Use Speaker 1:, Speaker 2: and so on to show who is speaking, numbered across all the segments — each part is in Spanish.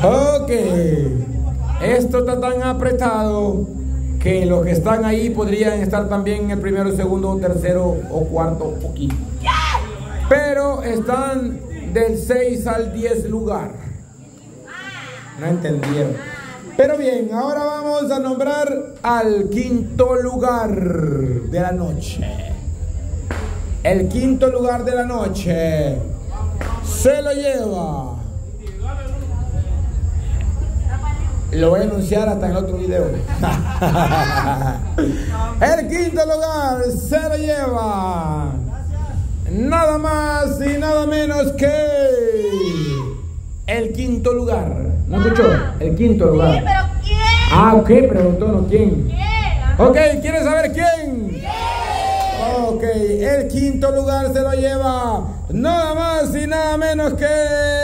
Speaker 1: Ok. Esto está tan apretado que los que están ahí podrían estar también en el primero, segundo, tercero o cuarto o quinto. Pero están del 6 al 10 lugar. No entendieron. Pero bien, ahora vamos a nombrar al quinto lugar de la noche. El quinto lugar de la noche se lo lleva. Lo voy a anunciar hasta en el otro video. El quinto lugar se lo lleva nada más y nada menos que el quinto lugar. ¿No escuchó? El quinto lugar.
Speaker 2: Sí, pero ¿quién?
Speaker 1: Ah, ok, preguntó, ¿no? ¿Quién?
Speaker 2: ¿Quién?
Speaker 1: Ok, ¿quieres saber quién? ¿Quién? Ok, el quinto lugar se lo lleva nada más y nada menos que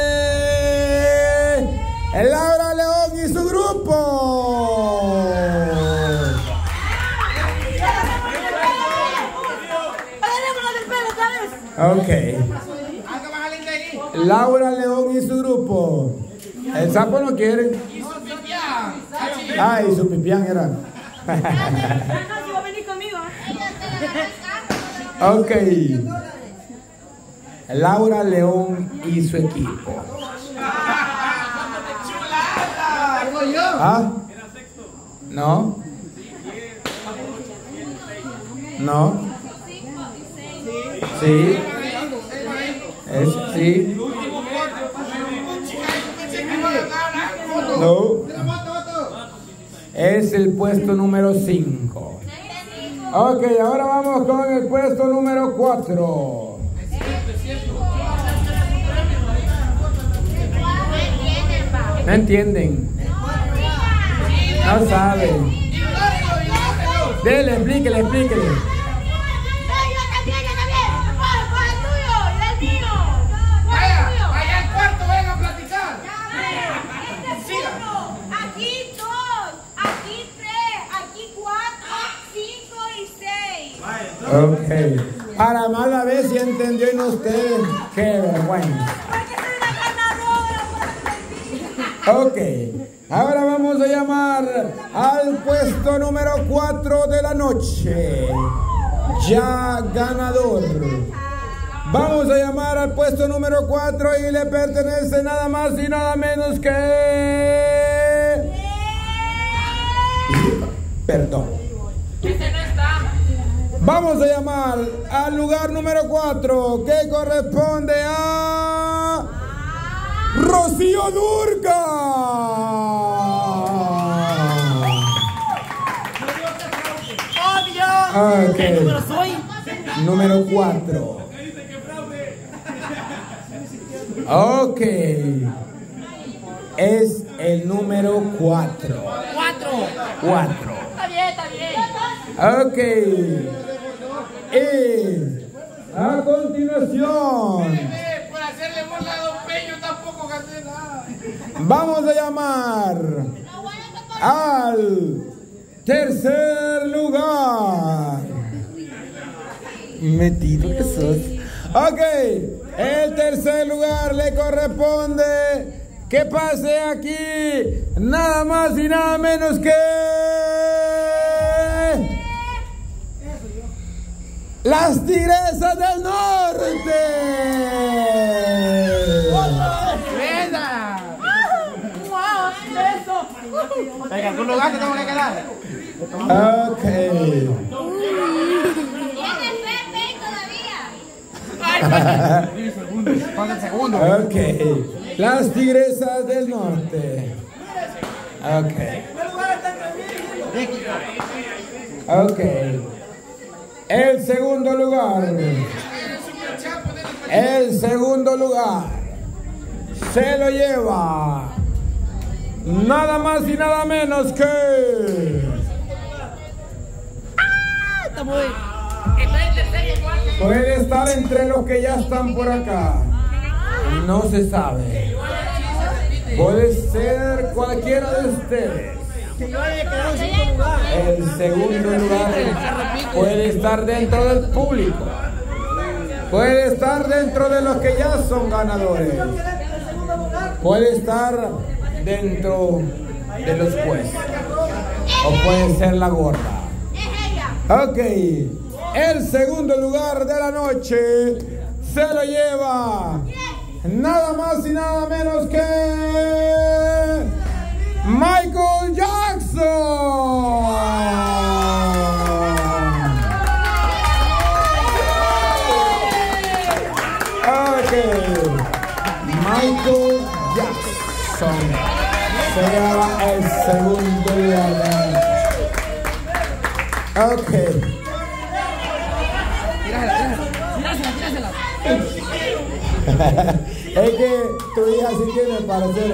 Speaker 1: Laura León y su grupo. Ok. Laura León y su grupo. El sapo no quiere. Ay, su pipián era. Ok. Laura León y su equipo. ¿Ah? No. No. Sí. Sí. No. Es el puesto número 5. Ok, ahora vamos con el puesto número 4. No entienden. No saben. Dele, explíquele. Ok, para mala vez si entendieron ustedes. Qué vergüenza. Ok, ahora vamos a llamar al puesto número 4 de la noche. Ya ganador. Vamos a llamar al puesto número 4 y le pertenece nada más y nada menos que... Perdón. Vamos a llamar al lugar número 4, que corresponde a Rocío Durca.
Speaker 2: ¿Qué número soy?
Speaker 1: Número 4. Ok. Es el número 4. 4.
Speaker 2: Está bien.
Speaker 1: Ok. Y a continuación,
Speaker 3: por hacerle burla a Don Peño tampoco gasté nada.
Speaker 1: vamos a llamar al tercer lugar. Metido que sos. Ok, el tercer lugar le corresponde que pase aquí nada más y nada menos que las Tigresas del Norte.
Speaker 3: ¿En algún lugar te tengo que quedar?
Speaker 1: Ok.
Speaker 2: ¿Tiene Pepe todavía?
Speaker 3: Pasa el segundo.
Speaker 1: Ok. Las Tigresas del Norte. Ok. Ok. El segundo lugar. El segundo lugar se lo lleva nada más y nada menos que... Puede estar entre los que ya están por acá. No se sabe. Puede ser cualquiera de ustedes. El segundo lugar puede estar dentro del público. Puede estar dentro de los que ya son ganadores. Puede estar dentro de los jueces. O puede ser la gorda. Ok, el segundo lugar de la noche se lo lleva nada más y nada menos que Michael Jackson. Ok, Michael Jackson se lleva el segundo lugar de la noche. Ok.
Speaker 2: Tírasela.
Speaker 1: Es que tu hija sí tiene parecer.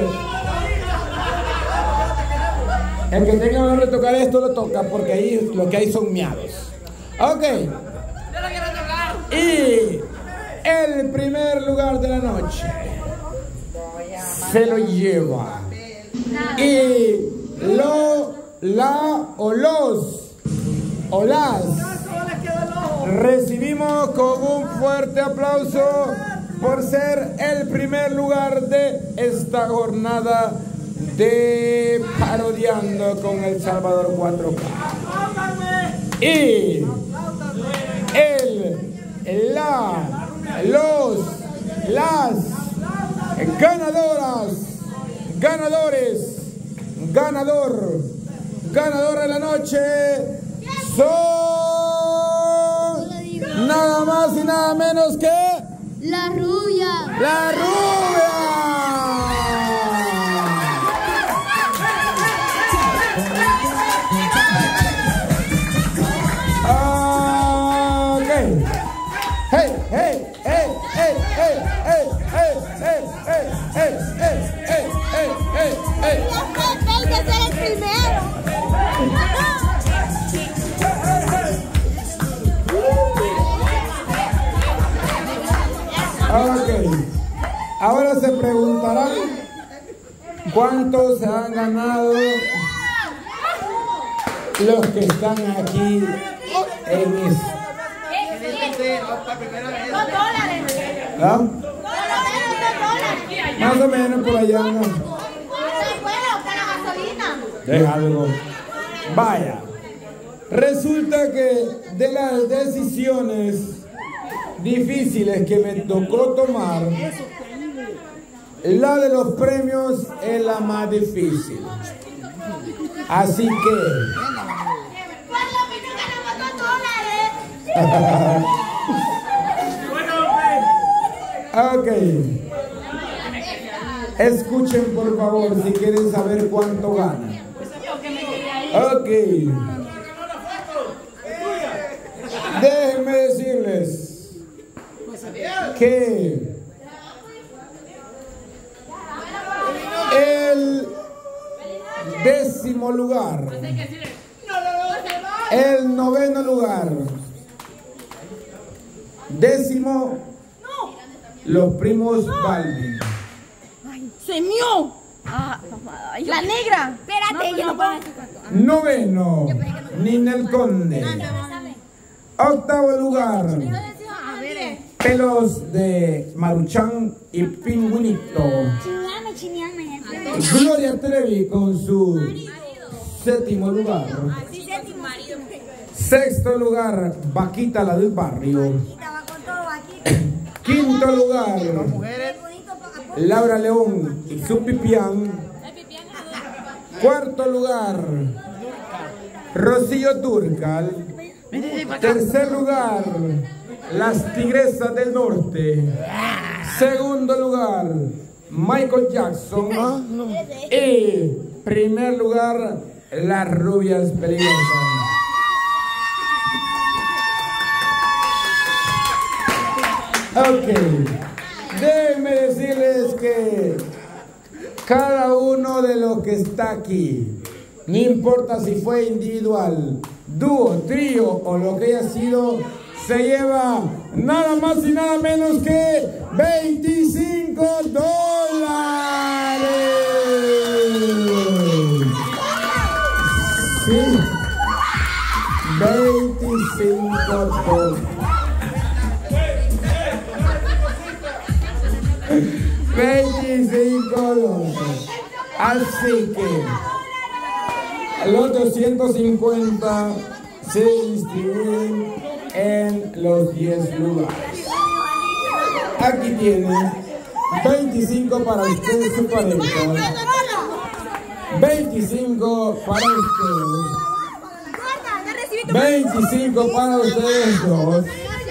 Speaker 1: El que tenga ganas de tocar esto lo toca porque ahí lo que hay son miados. Ok.
Speaker 2: Yo lo quiero tocar.
Speaker 1: Y el primer lugar de la noche se lo lleva. Y las recibimos con un fuerte aplauso por ser el primer lugar de esta jornada de Parodiando con El Salvador 4K. Y las ganadora de la noche son nada más y nada menos que
Speaker 4: La Rubia.
Speaker 1: La Rubia. Okay. Hey.
Speaker 4: Hay que ser el primero.
Speaker 1: Ok. Ahora se preguntarán cuántos se han ganado los que están aquí en esto. ¿Ah? Más o menos por allá, ¿no? Deja algo. Vaya. Resulta que de las decisiones difíciles que me tocó tomar, la de los premios es la más difícil. Así que ok. Escuchen por favor si quieren saber cuánto gana. Ok. Déjenme decirles que el 10º lugar, el 9º lugar, 10º, los primos Balvin.
Speaker 2: ¡Se mió! La negra.
Speaker 4: Espérate, yo no puedo.
Speaker 1: 9º, Ninel Conde. 8º lugar, Pelos de Maruchan y Pingüinito.
Speaker 4: Chineame.
Speaker 1: Gloria Trevi con su 7º lugar. 6º lugar, Vaquita la del barrio. 5º lugar, Laura León y su pipián. 4º lugar, Rocío Dúrcal. 3er lugar, Las Tigresas del Norte. 2º lugar, Michael Jackson. Y 1er lugar, Las Rubias Peligrosas. Ok, déjenme decirles que cada uno de los que está aquí, no importa si fue individual, dúo, trío o lo que haya sido, se lleva nada más y nada menos que $25. Sí, $25. 25 dólares. Así que los 250 se distribuyen en los 10 lugares. Aquí tienen 25 para ustedes y su pareja, 25 para ustedes, 25 para ustedes dos,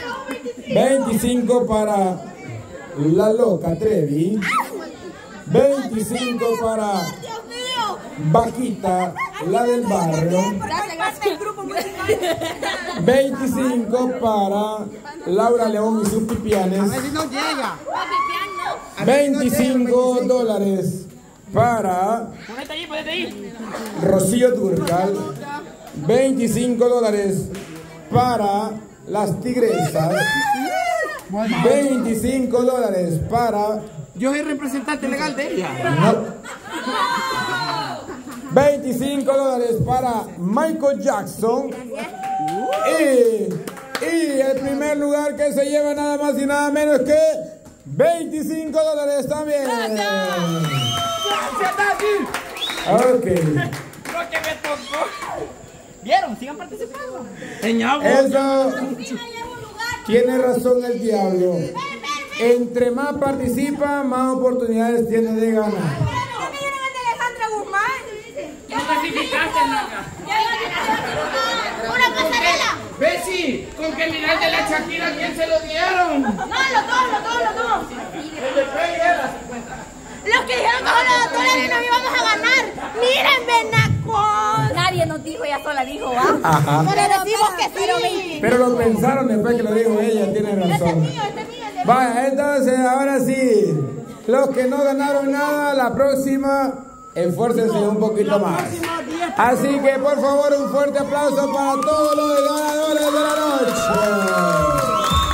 Speaker 1: 25 para la loca Trevi, 25 para Vaquita, la del barrio, 25 para Laura León y sus pipianes, 25 dólares para Rocío Turcal, 25 dólares para las tigresas, 25 dólares para...
Speaker 3: Yo soy representante legal de ella.
Speaker 1: No. 25 dólares para Michael Jackson. Y el primer lugar que se lleva nada más y nada menos que 25 dólares también.
Speaker 3: Gracias, David.
Speaker 1: Ok.
Speaker 3: Lo que me tocó. ¿Vieron? Sigan participando.
Speaker 1: Eso tiene razón el diablo. Entre más participa, más oportunidades tiene de ganar.
Speaker 3: ¿Qué clasificaste, Naga?
Speaker 4: Una pasarela.
Speaker 3: Bessie, con que mirar de la Shakira, ¿quién se lo dieron?
Speaker 2: No, los dos.
Speaker 3: El de Frey era 50.
Speaker 4: Los que dijeron que los dólares no íbamos a ganar. Miren, venacos.
Speaker 2: Nadie nos dijo, ella sola dijo, ¿va?
Speaker 1: Ajá.
Speaker 4: Pero decimos que sí.
Speaker 1: Pero lo pensaron después que lo dijo ella, tiene razón. Vaya, entonces ahora sí, los que no ganaron nada, la próxima, esfuércense un poquito más. Así que por favor un fuerte aplauso para todos los ganadores de la noche.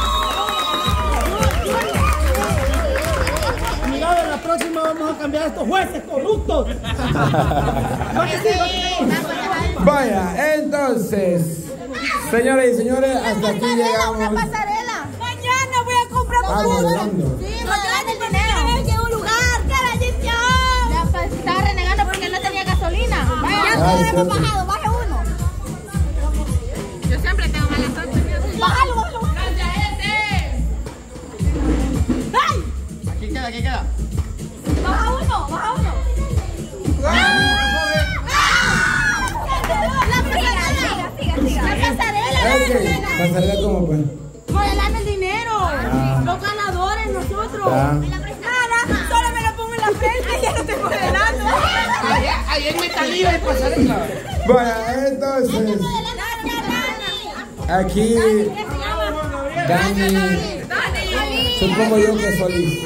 Speaker 5: Mira, en la próxima vamos a cambiar a estos jueces corruptos.
Speaker 1: Vaya, entonces, señoras y señores, hasta aquí llegamos.
Speaker 4: Mañana voy a comprar
Speaker 1: Volando.
Speaker 4: Sí, mañana el dinero. Que un lugar, carayita.
Speaker 2: Ya estaba renegando porque no tenía gasolina.
Speaker 4: Ya
Speaker 1: Ay,
Speaker 4: hemos
Speaker 1: cierto.
Speaker 4: bajado, baje uno.
Speaker 2: Yo siempre tengo mala suerte.
Speaker 4: Bájalo, bájalo. ¡Ay!
Speaker 3: Aquí queda.
Speaker 4: Baja uno. La pasarela.
Speaker 1: Pasarela como pues.
Speaker 4: Modelame el dinero. Los ganadores, nosotros.
Speaker 1: Ah.
Speaker 4: Solo me lo pongo en la frente y ya lo estoy modelando.
Speaker 3: Ahí en metalía de pasarela.
Speaker 1: Vaya, entonces, aquí Dani, supongo yo que Solís.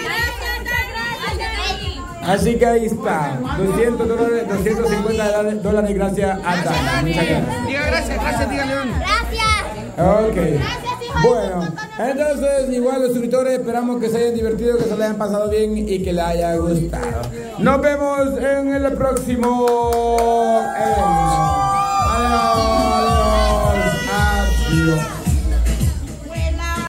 Speaker 1: Así que ahí está, 200 dólares, 250 dólares gracias a Dani. Muchas gracias.
Speaker 3: Diga gracias, diga León.
Speaker 4: Gracias.
Speaker 1: Ok. Bueno, entonces igual los suscriptores esperamos que se hayan divertido, que se les hayan pasado bien y que les haya gustado. Nos vemos en el próximo evento. Adiós.